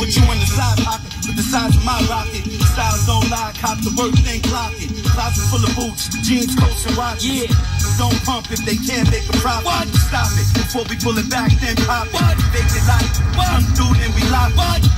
Put you in the side pocket with the size of my rocket. Styles don't lie, cop the work, then clock it. Closet full of boots, jeans, coats, and watches. Yeah. Don't pump if they can't make a profit. What? Stop it before we pull it back, then pop it. What? Fake it like what? Undo, then we lock it. What?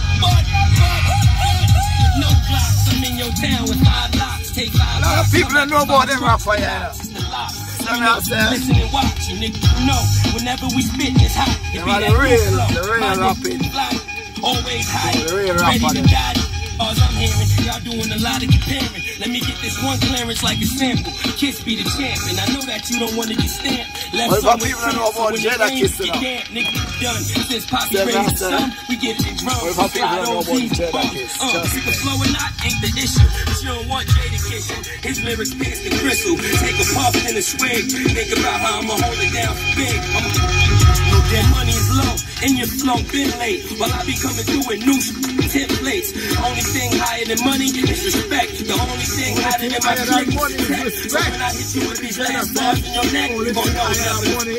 No blocks, I'm in your town with 5 locks. Take 5 locks. A lot of people don't know about them rapper, yeah. Listen and watch, nigga. You know, whenever we spit, it's hot. It be the real rapping. Always high. The real ready rapper. to die. All I'm hearing, y'all doing a lot of comparing. Let me get this one clearance like a sample. Kiss be the champ, and I know that you don't want to get stamped. Left some people don't know about Jadakiss now. Nigga, done. Since Poppy raised the sun, we get it in drums. What people don't know about Jadakiss? You can flow or not, ain't the issue. But you don't want Jadakiss. His lyrics pierce the crystal. Take a puff and a swig. Think about how I'ma hold it down big. Their money is low, and your flow been late. While I be coming through with new templates. Only thing higher than money is respect. The only thing higher than my trick is respect. When I hit you with these last bars in your neck, you gon' know nothing.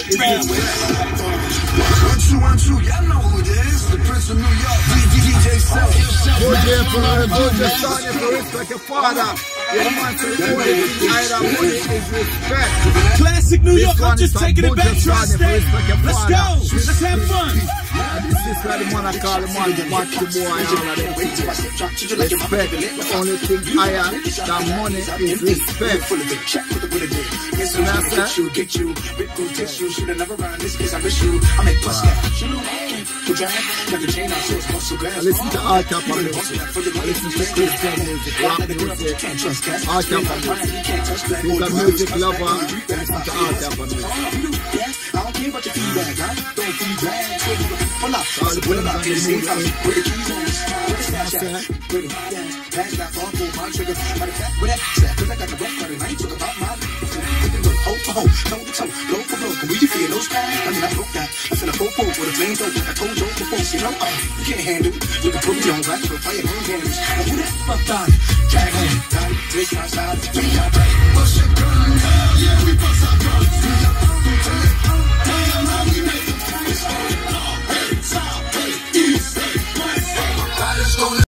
One, two, y'all know who it is. The Prince of New York, DJ Self. Go there for respect your father. Yeah, man, so the only thing higher than money is respect. Classic New York, I'm just taking it back, trust it. Let's go, let's have fun. This is where the man I call the man, the match the boy and all of them. Respect, the only thing higher than money is respect. Yes, and I said, get you, Rick will get you, shoot another round, this case I miss you, I make plus that, you know, put your hand, like a chain on source, muscle glass. I listen to R-Tap on music, I listen to Christian music, rap music, R-Tap on music. He's a music lover, I listen to R-Tap on music. I don't care about your feedback, I don't feedback, pull up, all the players on the mood, where the keys on, where the stash at, where the pass that phone, pull my trigger, matter of fact, where that snap, cause I got the rough cut and I ain't talking about my hoe for hoe, toe to toe, blow for blow. Will you feel those guys? I mean, I broke that. I sent a fofo with a flame over. I told you before, you know, you can't handle it. You can put me on back for fire burn candles. Now who that fuck done? Drag on, done, twist my side, we got back. Bust your gun, hell yeah, we bust our gun.